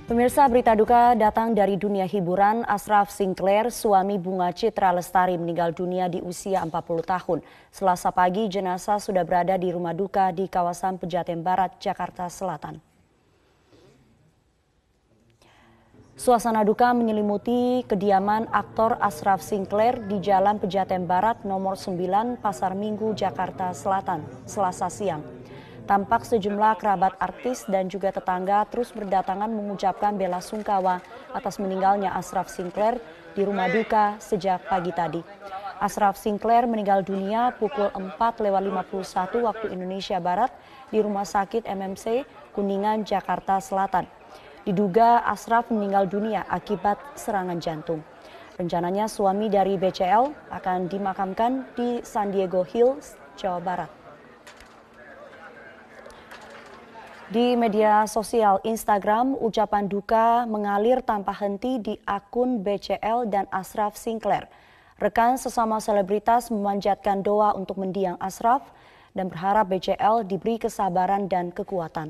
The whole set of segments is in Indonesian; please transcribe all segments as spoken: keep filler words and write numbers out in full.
Pemirsa, berita duka datang dari dunia hiburan. Ashraf Sinclair, suami Bunga Citra Lestari, meninggal dunia di usia empat puluh tahun. Selasa pagi, jenazah sudah berada di rumah duka di kawasan Pejaten Barat, Jakarta Selatan. Suasana duka menyelimuti kediaman aktor Ashraf Sinclair di Jalan Pejaten Barat nomor sembilan, Pasar Minggu, Jakarta Selatan, Selasa siang. Tampak sejumlah kerabat artis dan juga tetangga terus berdatangan mengucapkan bela sungkawa atas meninggalnya Ashraf Sinclair di rumah duka sejak pagi tadi. Ashraf Sinclair meninggal dunia pukul empat lewat lima puluh satu waktu Indonesia Barat di Rumah Sakit M M C Kuningan, Jakarta Selatan. Diduga Ashraf meninggal dunia akibat serangan jantung. Rencananya suami dari B C L akan dimakamkan di San Diego Hills, Jawa Barat. Di media sosial Instagram, ucapan duka mengalir tanpa henti di akun B C L dan Ashraf Sinclair. Rekan sesama selebritas memanjatkan doa untuk mendiang Ashraf dan berharap B C L diberi kesabaran dan kekuatan.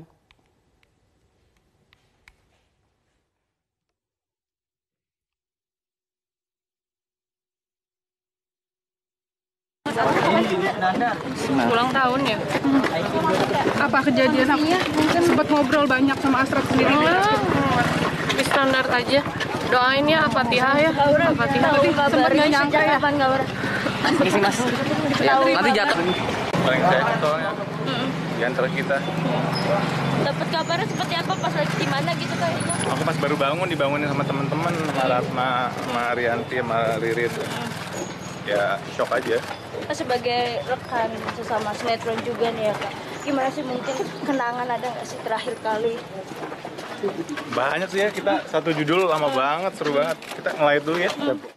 Ulang tahun ya? Apa kejadian? Mungkin sempat ngobrol banyak sama Ashraf sendiri. Di standar aja. Doain ya Al-Fatihah ya. Al-Fatihah. Sempat nggak nyangka ya? Isi mas. Nanti jatuh. Paling sayang soalnya di antara kita. Dapat kabarnya seperti apa pas lagi di mana gitu kayaknya? Aku pas baru bangun dibangunin sama teman-teman, sama Ratma, sama Rianti, sama Ririn. Ya shock aja. Sebagai rekan sesama sinetron juga nih ya Kak, gimana sih mungkin kenangan ada nggak sih terakhir kali? Banyak sih ya, kita satu judul lama banget, seru banget. Kita nge-live dulu ya.